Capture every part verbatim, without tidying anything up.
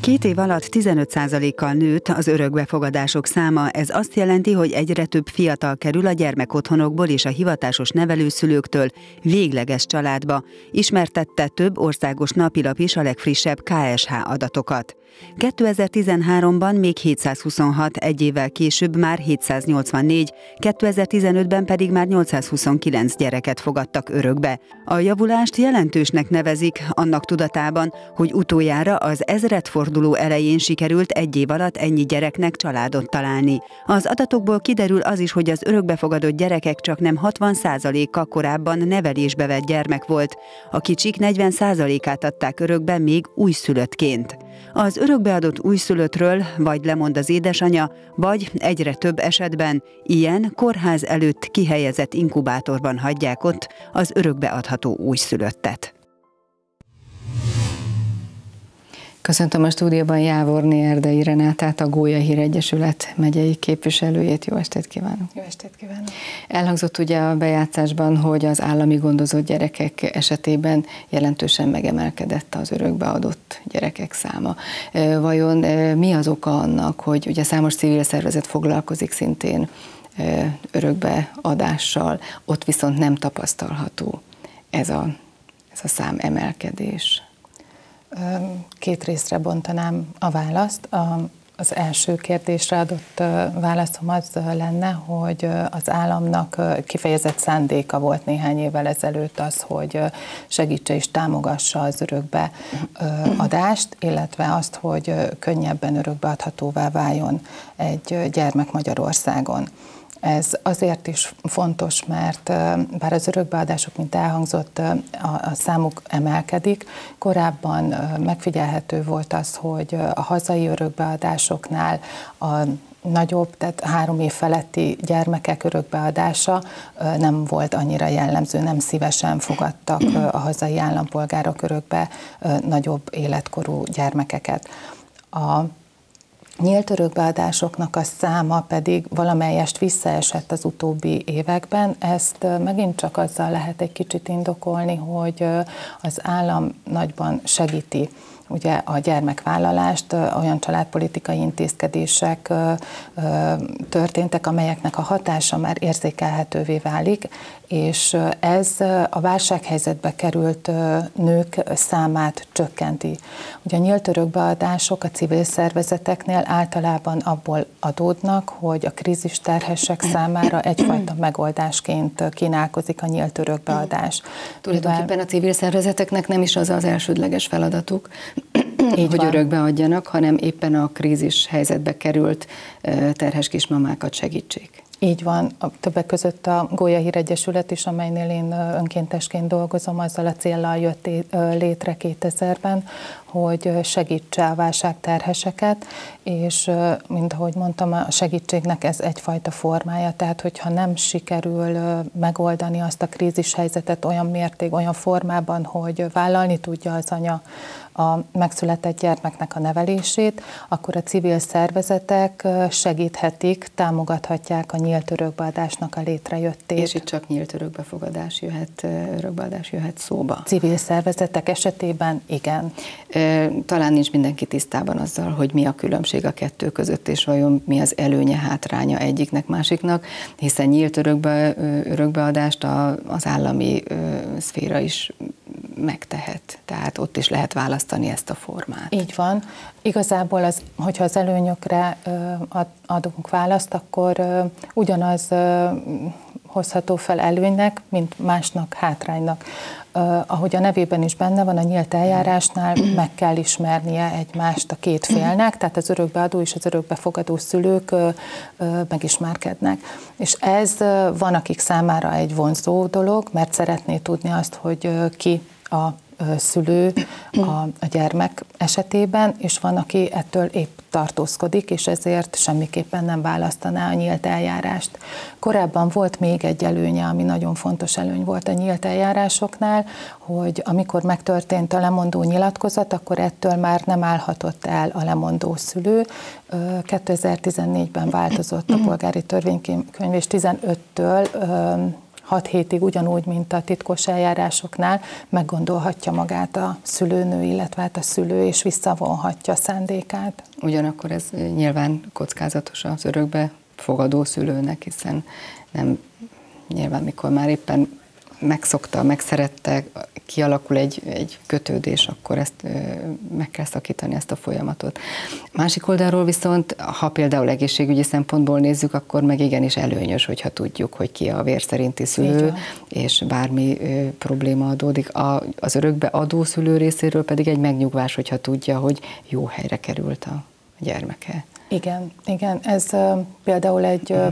Két év alatt tizenöt százalékkal nőtt az örökbefogadások száma, ez azt jelenti, hogy egyre több fiatal kerül a gyermekotthonokból és a hivatásos nevelőszülőktől végleges családba, ismertette több országos napilap is a legfrissebb ká es há adatokat. kétezer-tizenháromban még hétszázhuszonhat, egy évvel később már hétszáznyolcvannégy, kétezer-tizenötben pedig már nyolcszázhuszonkilenc gyereket fogadtak örökbe. A javulást jelentősnek nevezik, annak tudatában, hogy utoljára az ezredforduló elején sikerült egy év alatt ennyi gyereknek családot találni. Az adatokból kiderül az is, hogy az örökbefogadott gyerekek csaknem hatvan százaléka korábban nevelésbe vett gyermek volt, a kicsik negyven százalékát adták örökbe még újszülöttként. Az örökbeadott újszülöttről vagy lemond az édesanyja, vagy egyre több esetben ilyen kórház előtt kihelyezett inkubátorban hagyják ott az örökbeadható újszülöttet. Köszöntöm a stúdióban Jávorné Erdei Renátát, a Gólya Híregyesület megyei képviselőjét. Jó estét kívánok! Jó estét kívánok! Elhangzott ugye a bejátszásban, hogy az állami gondozott gyerekek esetében jelentősen megemelkedett az örökbeadott gyerekek száma. Vajon mi az oka annak, hogy ugye számos civil szervezet foglalkozik szintén örökbeadással, ott viszont nem tapasztalható ez a, ez a szám emelkedés? Két részre bontanám a választ. Az első kérdésre adott válaszom az lenne, hogy az államnak kifejezett szándéka volt néhány évvel ezelőtt az, hogy segítse és támogassa az örökbeadást, illetve azt, hogy könnyebben örökbeadhatóvá váljon egy gyermek Magyarországon. Ez azért is fontos, mert bár az örökbeadások, mint elhangzott, a, a számuk emelkedik, korábban megfigyelhető volt az, hogy a hazai örökbeadásoknál a nagyobb, tehát három év feletti gyermekek örökbeadása nem volt annyira jellemző, nem szívesen fogadtak a hazai állampolgárok örökbe nagyobb életkorú gyermekeket. A nyílt örökbeadásoknak a száma pedig valamelyest visszaesett az utóbbi években. Ezt megint csak azzal lehet egy kicsit indokolni, hogy az állam nagyban segíti ugye a gyermekvállalást, olyan családpolitikai intézkedések történtek, amelyeknek a hatása már érzékelhetővé válik, és ez a válsághelyzetbe került nők számát csökkenti. Ugye a nyílt örökbeadások a civil szervezeteknél általában abból adódnak, hogy a krízisterhesek számára egyfajta megoldásként kínálkozik a nyílt örökbeadás. Tulajdonképpen a civil szervezeteknek nem is az az elsődleges feladatuk, így hogy örökbe adjanak, hanem éppen a krízis helyzetbe került terhes kismamákat segítsék. Így van, a többek között a Gólya Híregyesület is, amelynél én önkéntesként dolgozom, azzal a céllal jött létre kétezerben, hogy segítse a válságterheseket, és mint ahogy mondtam, a segítségnek ez egyfajta formája, tehát hogyha nem sikerül megoldani azt a krízishelyzetet olyan mérték, olyan formában, hogy vállalni tudja az anya a megszületett gyermeknek a nevelését, akkor a civil szervezetek segíthetik, támogathatják a nyílt örökbeadásnak a létrejöttét. És itt csak nyílt örökbefogadás jöhet, örökbeadás jöhet szóba. Civil szervezetek esetében igen. Talán nincs mindenki tisztában azzal, hogy mi a különbség a kettő között, és vajon mi az előnye, hátránya egyiknek, másiknak, hiszen nyílt örökbe, örökbeadást az állami szféra is megtehet. Tehát ott is lehet választani ezt a formát. Így van. Igazából, az, hogyha az előnyökre adunk választ, akkor ugyanaz hozható fel előnynek, mint másnak hátránynak. Uh, ahogy a nevében is benne van, a nyílt eljárásnál meg kell ismernie egymást a két félnek, tehát az örökbeadó és az örökbefogadó szülők uh, uh, megismerkednek. És ez uh, van, akik számára egy vonzó dolog, mert szeretné tudni azt, hogy uh, ki a szülő a, a gyermek esetében, és van, aki ettől épp tartózkodik, és ezért semmiképpen nem választaná a nyílt eljárást. Korábban volt még egy előnye, ami nagyon fontos előny volt a nyílt eljárásoknál, hogy amikor megtörtént a lemondó nyilatkozat, akkor ettől már nem állhatott el a lemondó szülő. kétezer-tizennégyben változott a polgári törvénykönyv, és tizenöttől hat hétig ugyanúgy, mint a titkos eljárásoknál meggondolhatja magát a szülőnő, illetve hát a szülő, és visszavonhatja a szándékát. Ugyanakkor ez nyilván kockázatos az örökbe fogadó szülőnek, hiszen nem nyilván, mikor már éppen megszokta, megszerette, kialakul egy, egy kötődés, akkor ezt meg kell szakítani, ezt a folyamatot. Másik oldalról viszont, ha például egészségügyi szempontból nézzük, akkor meg igenis előnyös, hogyha tudjuk, hogy ki a vér szerinti szülő, és bármi ö, probléma adódik. A, az örökbe adó szülő részéről pedig egy megnyugvás, hogyha tudja, hogy jó helyre került a gyermeke. Igen, igen, ez ö, például egy... Ö,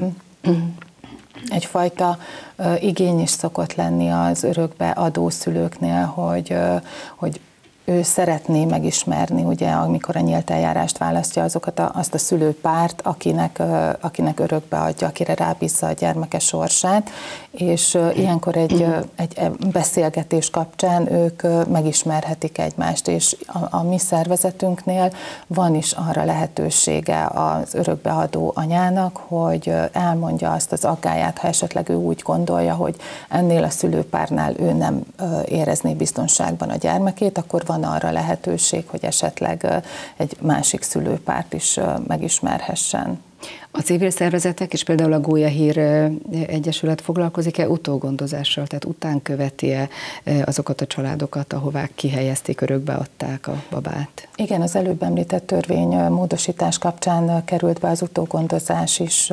egyfajta uh, igény is szokott lenni az örökbe adó szülőknél, hogy, uh, hogy ő szeretné megismerni, ugye, amikor a nyílt eljárást választja, azokat a, azt a szülőpárt, akinek, uh, akinek örökbe adja, akire rábízza a gyermeke sorsát, és uh, ilyenkor egy, uh, egy beszélgetés kapcsán ők uh, megismerhetik egymást, és a, a mi szervezetünknél van is arra lehetősége az örökbeadó anyának, hogy uh, elmondja azt az aggályát, ha esetleg ő úgy gondolja, hogy ennél a szülőpárnál ő nem uh, érezné biztonságban a gyermekét, akkor van arra lehetőség, hogy esetleg egy másik szülőpárt is megismerhessen. A civil szervezetek, és például a Gólyahír Egyesület foglalkozik-e utógondozással, tehát után követi-e azokat a családokat, ahová kihelyezték, örökbe adták a babát? Igen, az előbb említett törvény módosítás kapcsán került be az utógondozás is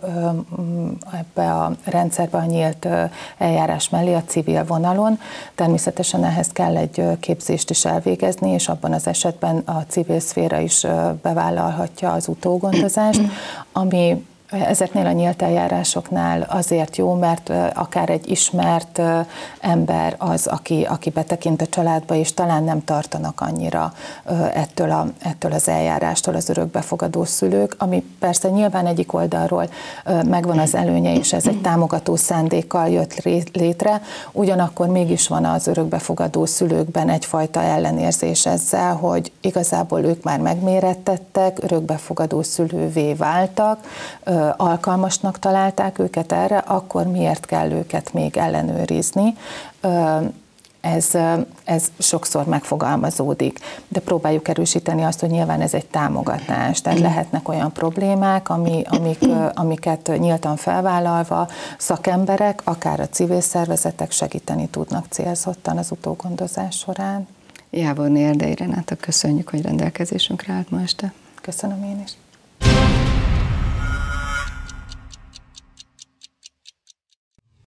ebbe a rendszerbe, a nyílt eljárás mellé, a civil vonalon. Természetesen ehhez kell egy képzést is elvégezni, és abban az esetben a civil szféra is bevállalhatja az utógondozást, ami ezeknél a nyílt eljárásoknál azért jó, mert akár egy ismert ember az, aki, aki betekint a családba, és talán nem tartanak annyira ettől, a, ettől az eljárástól az örökbefogadó szülők, ami persze nyilván egyik oldalról megvan az előnye, és ez egy támogató szándékkal jött létre, ugyanakkor mégis van az örökbefogadó szülőkben egyfajta ellenérzés ezzel, hogy igazából ők már megmérettettek, örökbefogadó szülővé váltak, alkalmasnak találták őket erre, akkor miért kell őket még ellenőrizni? Ez, ez sokszor megfogalmazódik, de próbáljuk erősíteni azt, hogy nyilván ez egy támogatás, tehát lehetnek olyan problémák, ami, amik, amiket nyíltan felvállalva szakemberek, akár a civil szervezetek segíteni tudnak célzottan az utógondozás során. Jávorné Erdei Renáta, köszönjük, hogy rendelkezésünkre állt ma este. Köszönöm én is.